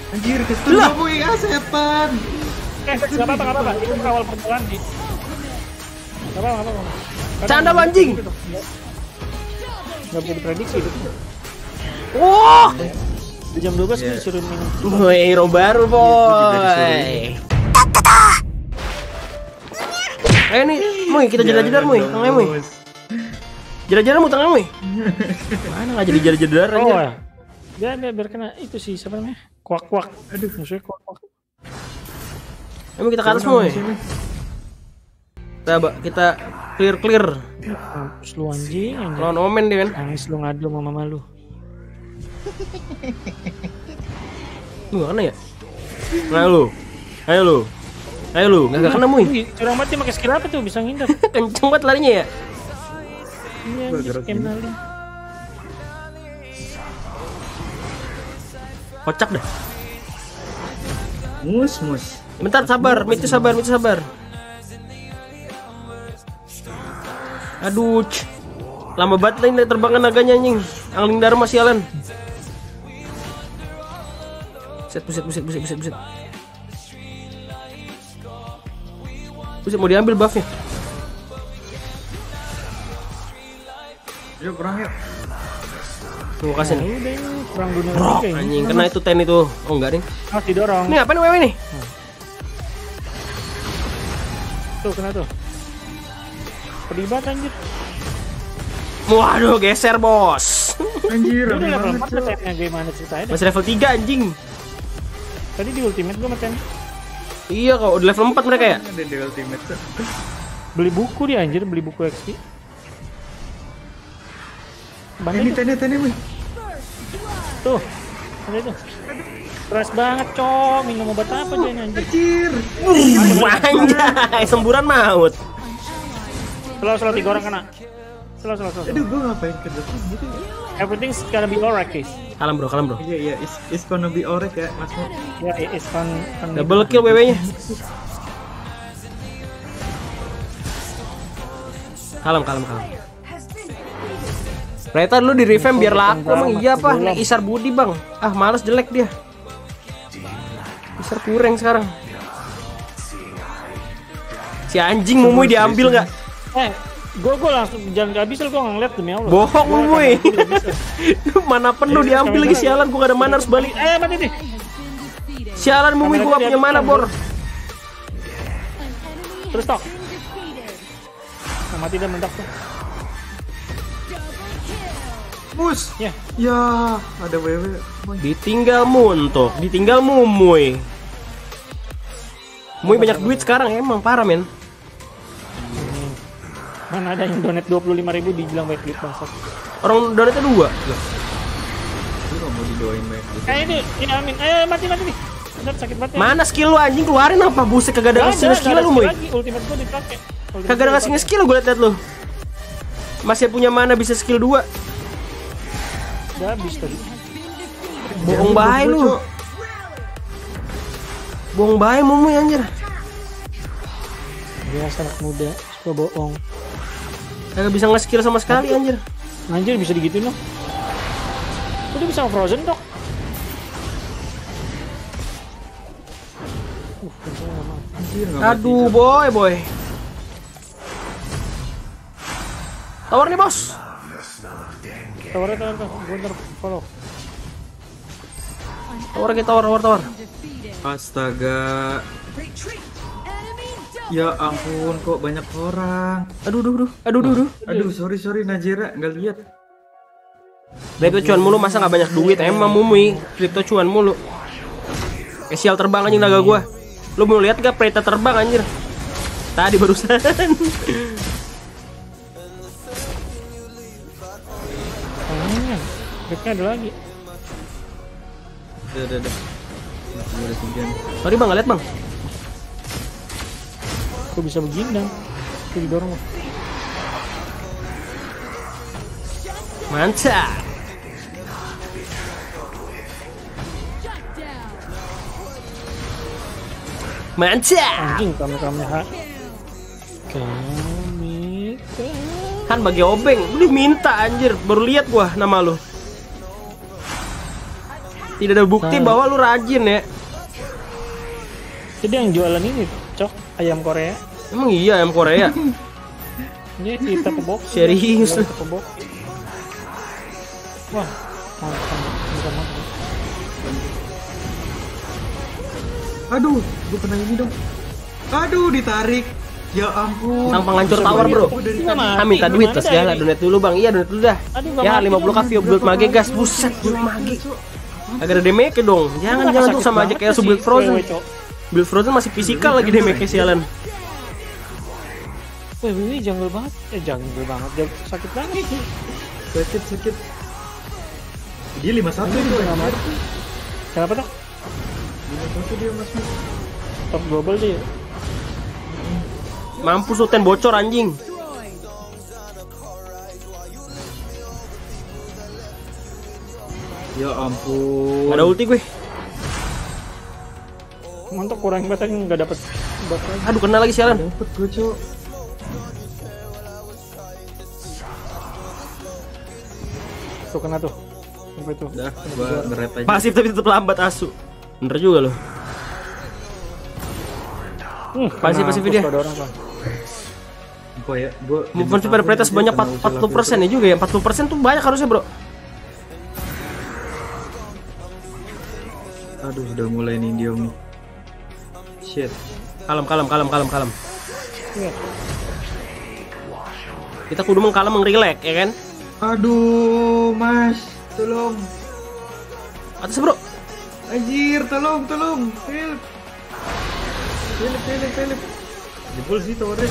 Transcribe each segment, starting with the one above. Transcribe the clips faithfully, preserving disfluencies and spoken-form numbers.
Anjir, kesel kamu ya setan. Eh, enggak apa-apa, enggak apa-apa. Itu awal permulaan sih. Enggak apa-apa, enggak apa-apa. Canda lu, anjing. Enggak bisa diprediksi itu. Wah. Di jam dua belas yeah. Disuruh minum. Boy, hero baru, boy. Ayo nih, Muy, kita jedar-jedar, Muy. Tengah, Muy. Jedar-jedar mu tengah, Muy. Mana enggak jadi jedar-jedar aja. Oh, ya. Dia biar kena itu sih, siapa namanya? Kuak-kuak. Aduh, musuhnya kuak-kuak. Ayo kita ke atas, Muy. Kita kita clear-clear. Mampus lu anjing, anjing. Lawan Omen dia kan. Nangis lu ngadu sama mama lu. Lu gak kena ya? Nah lu. Ayo lu. Ayo lu, gak, gak kena Muy. Curang banget dia pakai skill apa tuh bisa ngindar. Kenceng banget larinya ya? Iya, scam lari. Kocak dah. Mus, mus. Bentar, sabar, Mitu sabar, Mitu sabar. Aduh, lama banget ini terbangan naganya anjing. Angling Dharma sialan. Buset, buset, buset, buset, buset, buset. Buset, mau diambil buffnya. Yuk perang yuk. Tuh kasih nih. Udah, perang dunia Bro, anjing kena itu ten itu. Oh enggak nih. Ah, didorong. Nih apa nih wewe nih? Tuh kena tuh. Pedih banget anjir. Waduh, geser bos. Anjir, Udah level banget, empat Cok. tetenya gimana ceritanya? Masih level tiga anjing. Tadi di ultimate gua maten. Iya kok, udah level empat mereka ya? Ada di ultimate tuh. Beli buku dia anjir, beli buku X P. Ini tanya tanya Muy. Tuh. Ada itu. Keras banget, Cok. Minum obat apa dia ini anjir? Anjir. Anjay, semburan maut. Selalu selalu tiga orang kena. Selalu selalu selalu. Aduh, gua ngapain ke depan gitu ya? Everything's gonna be alright, guys. Kalem bro, kalem bro. Iya iya, it's, it's gonna be alright ya, Mas Mo. Ya, yeah, it's fun. fun Double kill W W-nya. Kalem, kalem, kalem. Predator lu di revamp biar laku emang iya apa? Nek Isar Budi bang. Ah males jelek dia. Isar kurang sekarang. Si anjing Mumuy diambil nggak? Eh, gua gua langsung jangan kehabisan gua ngeliat demi Allah. Bohong Mumuy. Mana penuh diambil lagi sialan, gua gak ada mana harus balik. Eh mati nih. Sialan Mumuy gua gak punya mana bor. Terus tok. Nah, mati dia mendak tuh. Mus. Ya. Ya, ada W W. Muy. Ditinggal Muntok, ditinggal Mumuy. Mumuy banyak duit sekarang emang parah men. Mana ada yang donate dua puluh lima ribu dibilang baik duit bangsat. Orang donate dua. Lu gak mau didoain banyak gitu. Eh ini, ini amin. Eh mati mati nih. Bener sakit banget. Ya. Mana skill lu anjing, keluarin apa buset, kagak ada ngasih skill lu Muy. Ultimate gua dipakai. Kagak ada ngasih skill gue liat-liat lu. Masih punya mana bisa skill dua. Udah habis tadi. Bohong bae lu. Bohong bae Mumuy anjir. Biasa anak muda suka bohong. Kagak bisa nge-skill sama sekali anjir. Anjir bisa digituin loh. Udah bisa frozen dok. Uh, Anjir, gak Aduh boy boy. Tower nih bos. Tawarnya tawarnya tawarnya. Gue ntar follow. Tower kita tower tower tower. Astaga. Ya ampun, kok banyak orang. Aduh aduh aduh aduh aduh. aduh. Aduh, sorry sorry Najera, nggak lihat. Kripto cuan mulu, masa nggak banyak duit emang Mumuy. Kripto cuan mulu. Eh sial terbang anjing naga gua. Lu mau lihat gak Predator terbang anjir? Tadi barusan. Hmm, backnya ada lagi. Udah udah udah. Masih ada tiga. Sorry bang, nggak lihat bang. Kok bisa begini dong? Itu didorong. Mantap. Mantap. Anjing kamu-kamu ha. Kami Kan bagi obeng, lu minta anjir, baru lihat gua nama lu. Tidak ada bukti Nah. bahwa lu rajin ya. Jadi yang jualan ini, Cok, ayam Korea. Emang iya ayam Korea? Ini di toko box. Serius Di lu? toko box. Wah, mantap. Mantap, mantap. Aduh, gue kena ini dong. Aduh, ditarik. Ya ampun. Tentang penghancur tower bro. Ah minta duit terus segala, donat dulu bang. Iya donat dulu dah. Ya lima puluh k view build mage gas. Buset build mage. Agak ada damage dong. Jangan jangan tuh sama aja kayak build Frozen. Build Frozen masih fisikal lagi damage sialan. Wih, ini jungle banget. Eh, jungle banget. Dia sakit banget sih. Sakit, sakit. Dia lima satu itu. Kenapa tuh? lima satu dia Mas. Top global dia. Mampus lu ten bocor anjing. Ya ampun. Gak ada ulti gue. Mantap, kurang banget nggak dapet buff lagi. Aduh kena lagi sialan. Dapet gue, Cok. Tuh kena tuh. Sampai tuh. Udah, gua ngeret aja. Pasif tapi tetap lambat asu. Bener juga loh. Hmm, Pasif pasif dia. Apa ya? Gua Movement speed pada Pretas sebanyak empat puluh persen ya juga ya. empat puluh persen tuh banyak harusnya bro. Aduh, udah mulai nih dia nih. Shit. Kalem kalem kalem kalem kalem. Iya. Kita kudu mengkalem mengrelek ya kan. Aduh, Mas, tolong. Atas bro. Anjir, tolong, tolong. Help. Help, help, help. Jebol sih towernya.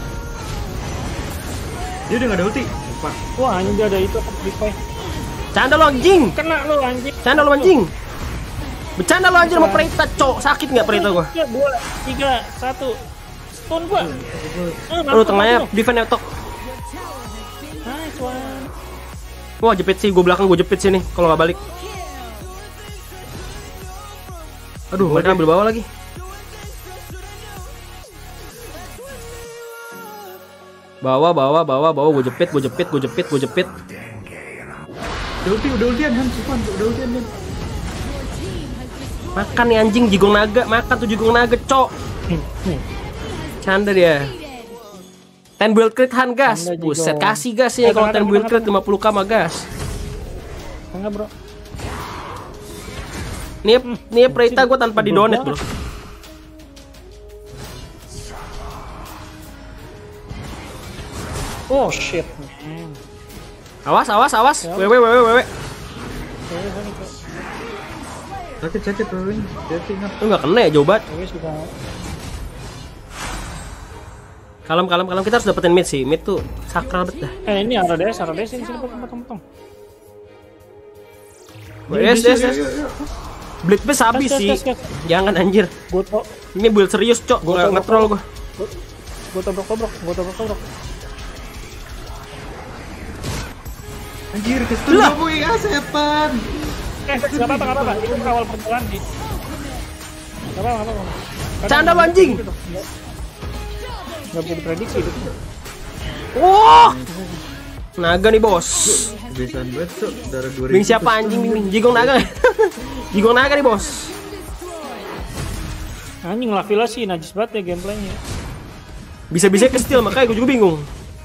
Dia udah gak ada ulti. Lupa. Wah, anjing dia ada itu amplify. Canda lo anjing. Kena lu anjing. Canda lo anjing. Bercanda lo anjir sama Preta, cok. Sakit nggak Preta gua? tiga, dua, tiga, satu. Stun gua. Aduh tengahnya defend ya tok. Nice one. Wah jepit sih, gua belakang gua jepit sini kalau nggak balik. Aduh, mereka ambil bawah lagi. Bawa, bawa, bawa, bawa, gua jepit, gua jepit, gua jepit, gua jepit. Udah ulti, udah ultian kan, Supan, udah ultian kan. Makan nih anjing jigong naga, makan tuh jigong naga, cok. Canda dia. ten build crit han gas. Buset, kasih gas ya kalau ten build crit lima puluh k mah gas. Enggak, Bro. Nih, nih Preta gua tanpa di donate, bro. Oh shit. Awas, awas, awas. Wewe, wewe, wewe. Sakit, sakit, wewe. Hati-hati, ingat. Lu nggak kena ya, Jobat. Oke, sudah. Kalem, kalem, kalem. Kita harus dapetin mid sih. Mid tuh sakral bet dah. Eh, ini ada des, ada des ini sini potong-potong. Yes, yes, yes. Blade base habis Gas, gas, sih. gas, gas. Jangan anjir. Gua to Ini build serius, cok. Gua Nggak tau, nge-troll gua. gua tobrok-tobrok, gua tobrok-tobrok. Anjir, kesel Lah. kamu ya, setan. Eh, enggak apa-apa, enggak apa-apa. Itu awal perjalanan sih. Enggak apa-apa, enggak apa-apa. Canda lu, anjing. Enggak bisa diprediksi itu. Wah. Naga nih, bos. Kebiasaan banget, Cok. Darah dua ribu. Bing siapa anjing, Bing? Bing. Jigong naga. Jigong naga nih, bos. Anjing lah Villa sih najis banget ya gameplaynya. Bisa-bisa ke steal, makanya gue juga bingung.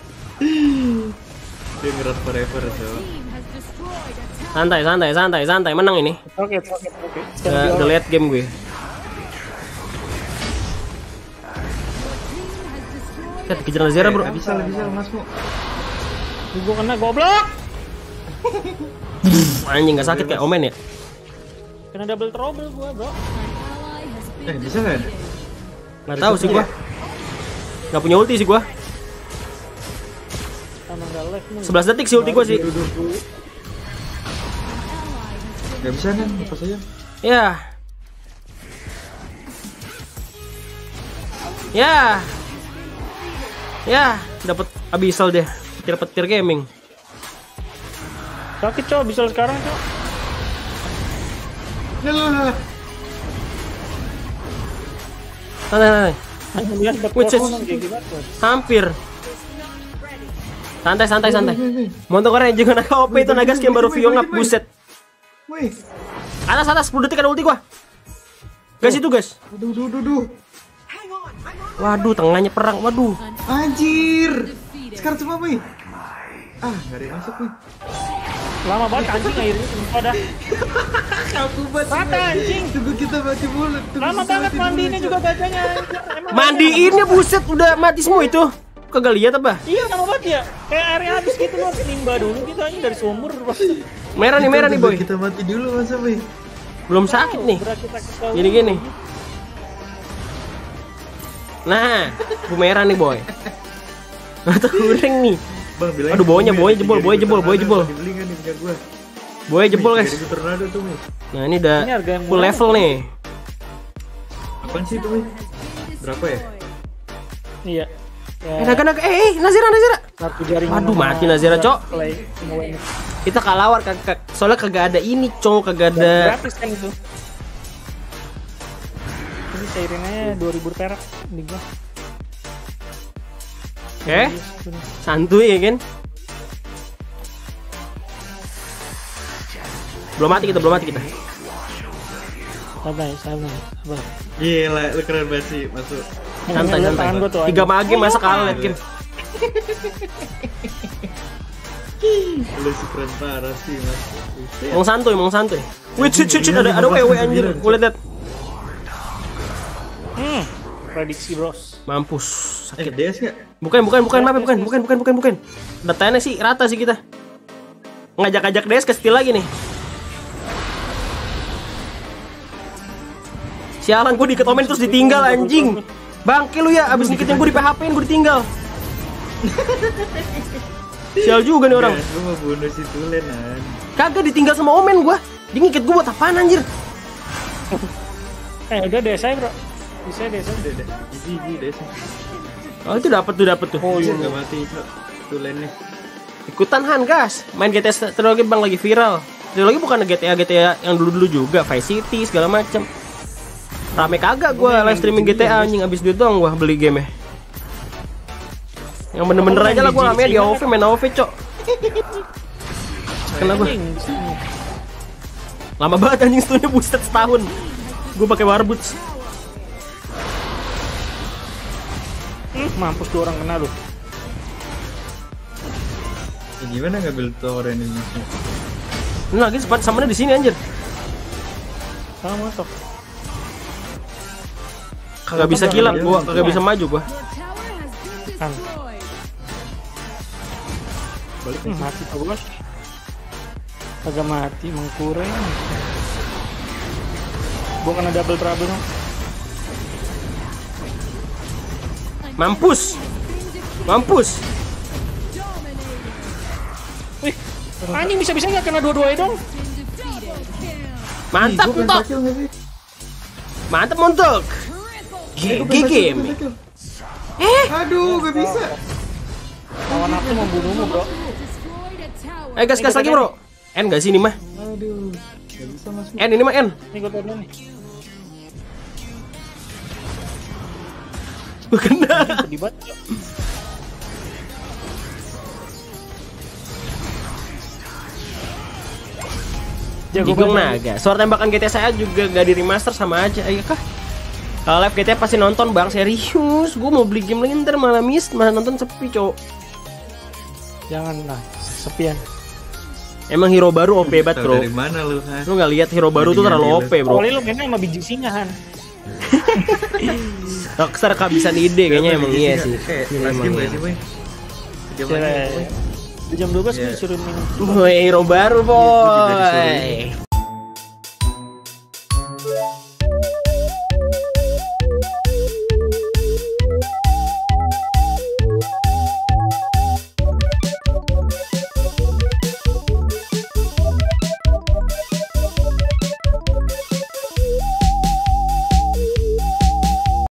Dia ngerat forever, Cok. Santai, santai, santai, santai. Menang ini. Oke, oke, oke. Udah, udah liat game gue. Kita dikejar Nazira, bro. Gak bisa, gak bisa, Masmu. Gua kena goblok. Anjing gak sakit kayak Omen ya? Kena double trouble gua, Bro. Eh, bisa gak? Nggak tahu sih gua. Nggak punya ulti sih gua. Sama enggak live nih. sebelas detik sih ulti gua sih. Gak bisa kan, apa saja. Ya. Ya. Ya, dapat abyssal deh. Petir-petir gaming. Sakit, Cok. Bisa sekarang, Cok. Lah, lah, lah. Santai, santai. Hanya lihat dapat Wih, cus. korban kayak gimana, Cok. Hampir. Santai, santai, santai. Montok Korea juga naga O P itu naga skin baru Vio ngap buset. Wih. Atas atas sepuluh detik ada ulti gua. Guys itu guys. Aduh, duh, duh, duh. Waduh, tengahnya perang. Waduh. Anjir. Sekarang cuma nih. Ah, nggak ada yang masuk nih. Lama banget anjing akhirnya sumpah dah. Aku banget. Mata anjing. Tunggu kita mati mulut. Lama banget mandiinnya juga bacanya. Emang Mandiinnya buset udah mati semua itu. Kagak lihat apa? iya lama banget ya. Kayak area habis gitu loh, nimba dulu gitu anjing dari sumur. Merah nih, merah nih boy. Kita mati dulu masa boy. Belum sakit nih. Gini gini. Nah, bu merah nih boy. Atau kuring nih. Bang, bilangin Aduh, bawahnya, Bumi, bawahnya jebol, tiga bawahnya ribu jebol, bawahnya jebol. tornado, dibeli nggak nih punya gua? Bawahnya jebol guys. tiga ribu tornado tuh, Mi. Nah ini udah Ini harga yang full murah. level nih. Apaan sih itu, Mi? Berapa ya? Iya. Eh, naga naga, eh, eh, Nazira, Nazira. Satu jaring. Waduh, mati Nazira, Cok. Ini Kita kalah war, kagak, soalnya kagak ada ini, Cok, kagak ada. gratis kan itu. Ini cairinnya dua ribu perak di gua. Eh, santuy ya kan? Belum mati kita, belum mati kita. Sabar, sabar, sabar. Gila, lu keren banget sih masuk. Santai, Lihat santai. tangan gua tuh, Tiga anjing. mage masa kalah liat Kim. Lu sih keren parah sih, Mas. Emang santuy, emang santuy. Wih, cut, cut, cut, ada ada W W anjir. Gua liat liat. Hmm. Prediksi bros. Mampus, Eh, sakit. D S nggak? Bukan, bukan, bukan, maaf, bukan, bukan, bukan, bukan, bukan. Datanya sih rata sih kita. Ngajak-ngajak D S ke steal lagi nih. Sialan, gue diketomen terus ditinggal anjing. Bangke lu ya, abis nikitin gue di P H P-in gue ditinggal. Sial juga nih orang. Gue mau bunuh si Tulen, an. Kagak ditinggal sama Omen gue. Dia ngikit gue buat apaan anjir? Eh udah desa bro. Bisa desa. Udah, udah. Easy, easy, D S. Oh itu dapat tuh, dapat tuh. Oh iya, nggak mati, Cok. Tulennya. Ikutan Han gas. Main G T A trilogi bang lagi viral. Trilogi bukan G T A G T A yang dulu-dulu juga, Vice City segala macem. Rame kagak gue live streaming G T A anjing, abis duit doang gue beli game -nya. Yang bener-bener aja lah gue rame di A O V, main A O V cok. Kenapa? Lama banget anjing stunnya, buset setahun. Gue pakai Warboots. Hmm, mampus tuh orang kena lu. Ya, gimana ngambil tower ini? Ini lagi sempat samanya di sini anjir. Sama masuk. Kagak bisa kilat gua, kagak bisa maju gua. Kan. Balik Hmm, mati tuh bos. Kagak mati, mengkurang. Gua kena double trouble. Mampus. Mampus. Wih, anjing bisa-bisa nggak kena dua-duanya dong? Mantap Gue untuk. kill nggak sih? Mantap untuk. G game. Eh, Aduh, gak bisa. Lawan aku membunuhmu bro. eh gas gas lagi bro. N gak sih ini mah? Aduh, gak bisa masuk. N ini mah N. Ini gue turun nih. Kena. Sedih banget. Jago Jigong banget. naga. Suara tembakan G T A saya juga gak di remaster, sama aja. Ayo kah? Kalau live G T A pasti nonton bang, serius. Gue mau beli game lagi ntar malah miss, malah nonton sepi cowok. Jangan lah, sepian. Emang hero baru O P banget Tahu bro. dari mana lu, Han? Lu gak lihat hero baru tuh terlalu O P bro. Awalnya lu mainnya sama biji singahan. Rockstar kehabisan ide kayaknya, emang iya sih. Eh, Ini last emang game iya. gak sih, Boy? Jam lagi, Boy. Di jam dua belas Iya. gue disuruh main. Woi, hero baru juga disuruh boy.